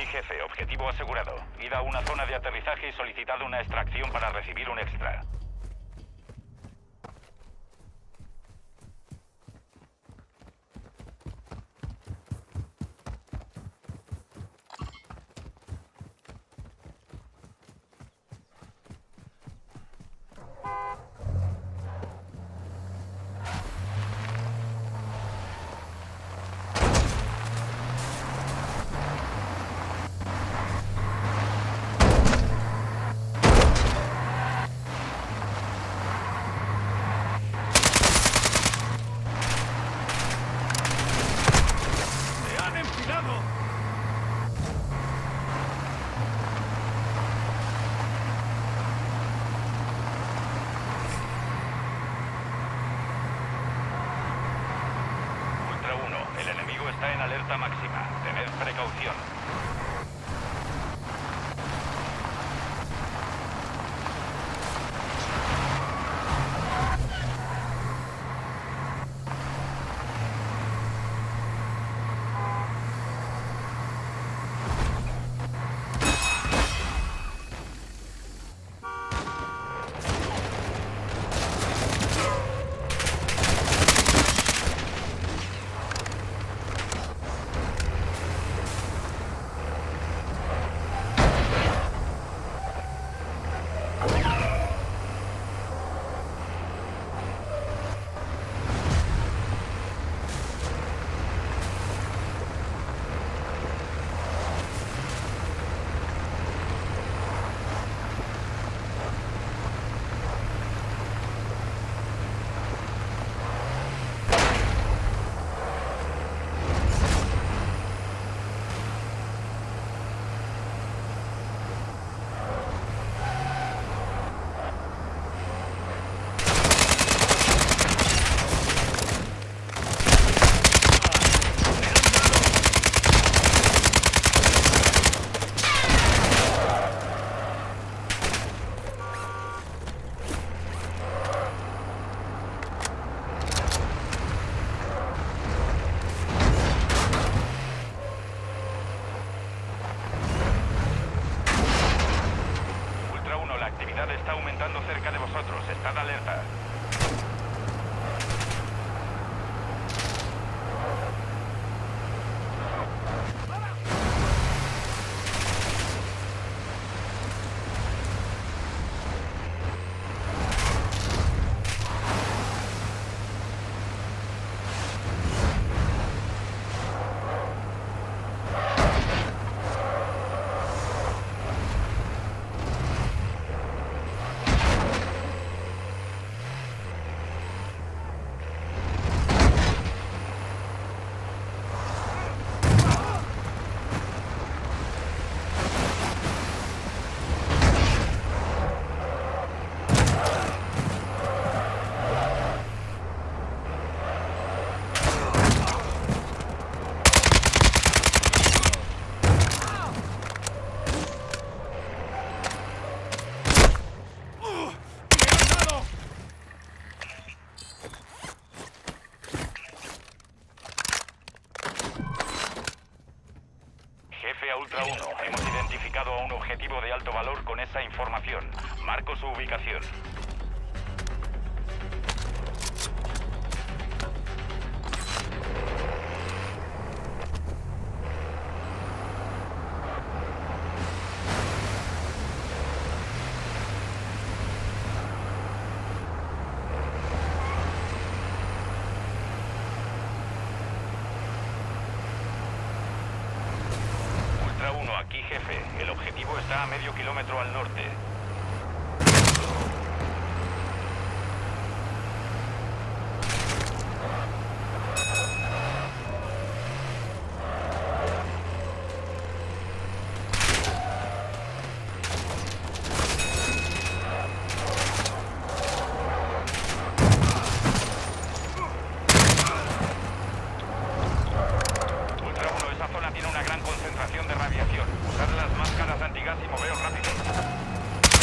aquí, jefe. Objetivo asegurado. Id a una zona de aterrizaje y solicitad una extracción para recibir un extra. El enemigo está en alerta máxima. Tened precaución. Está aumentando cerca de vosotros. Estad alerta. Jefe a Ultra 1, hemos identificado a un objetivo de alto valor con esa información. Marco su ubicación. Aquí, jefe. El objetivo está a medio kilómetro al norte. Tiene una gran concentración de radiación. Usad las máscaras antigas y moveos rápido.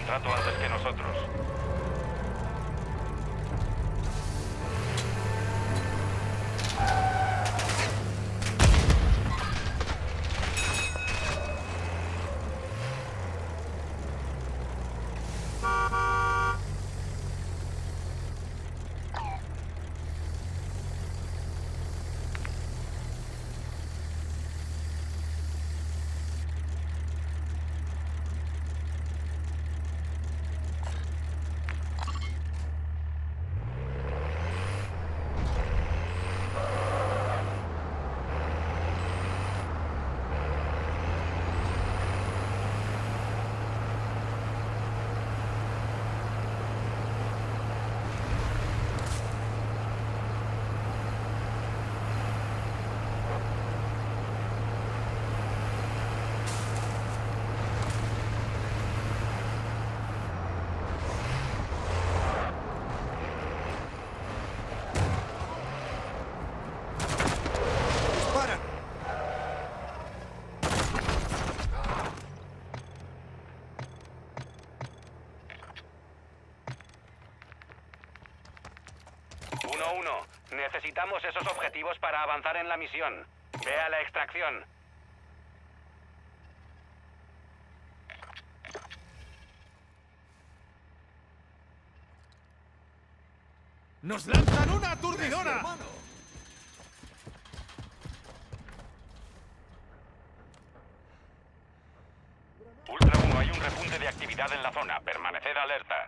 contrato antes que nosotros. Necesitamos esos objetivos para avanzar en la misión. Ve a la extracción. ¡Nos lanzan una aturdidora! Ultra 1, hay un repunte de actividad en la zona. Permaneced alerta.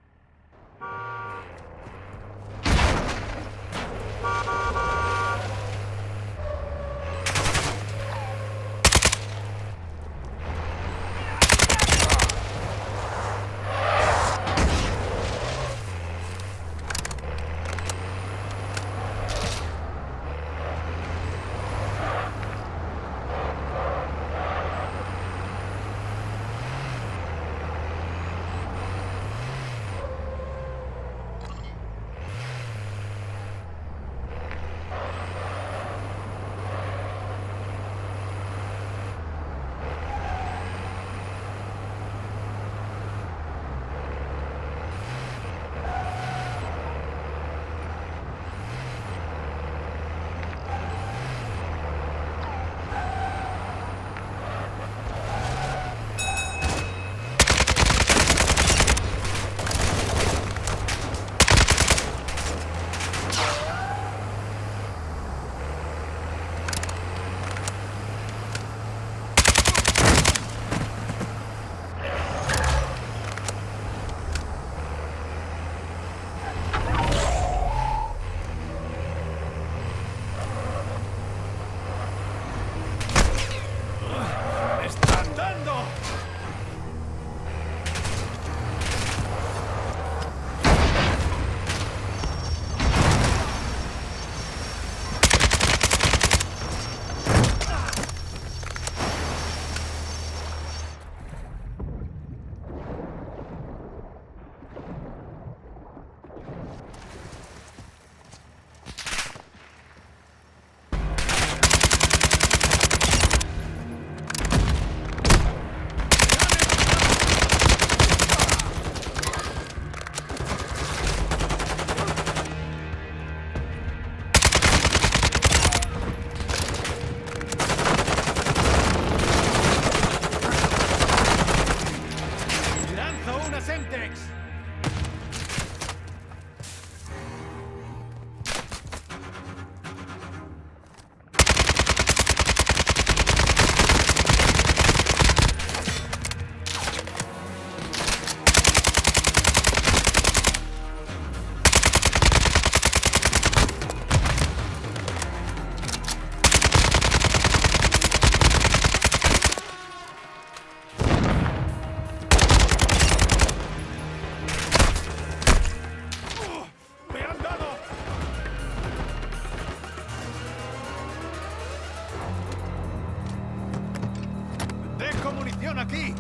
aquí!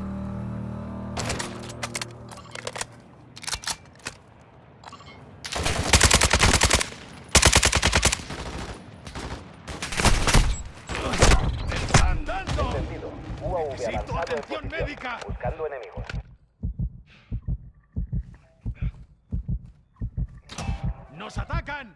Entendido. UAV ¡Necesito avanzado en atención posición. médica! Buscando enemigos. ¡Nos atacan!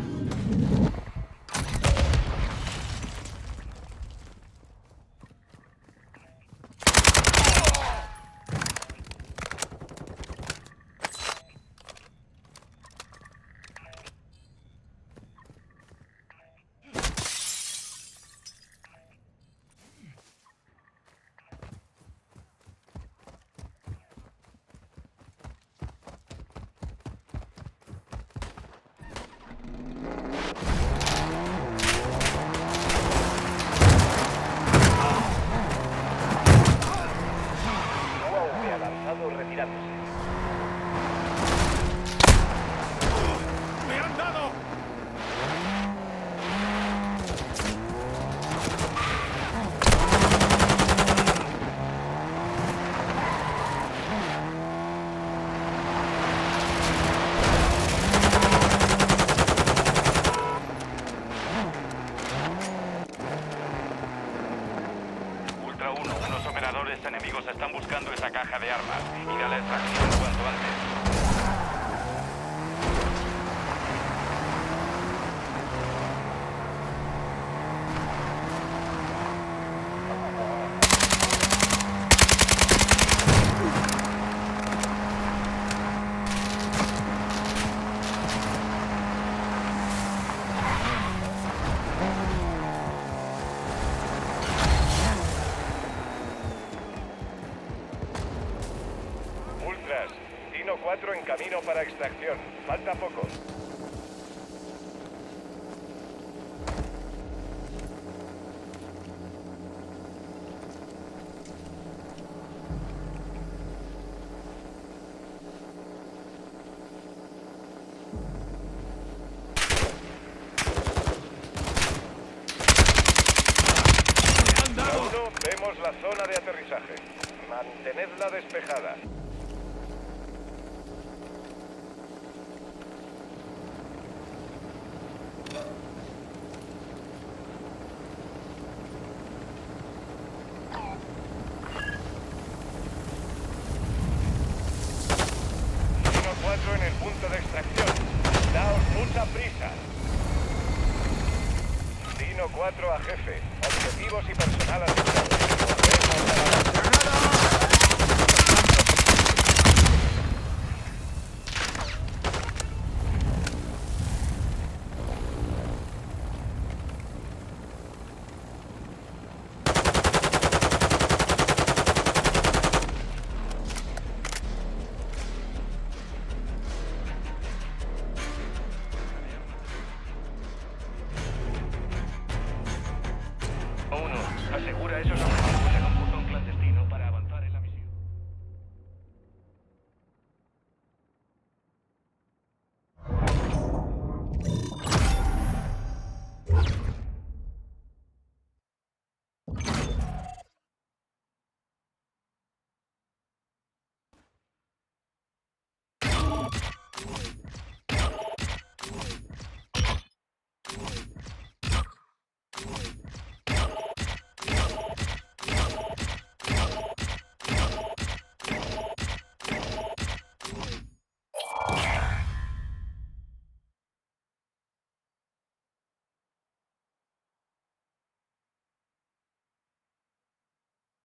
Retirándose. ¡Me han dado! Ultra 1, unos operadores enemigos están buscando esa caja de armas. Ir a la extracción cuanto antes. Dino 4 en camino para extracción. Falta poco. Vemos la zona de aterrizaje. Mantenedla despejada. Dino 4 en el punto de extracción. Daos mucha prisa. Dino 4 a jefe. Objetivos y personal a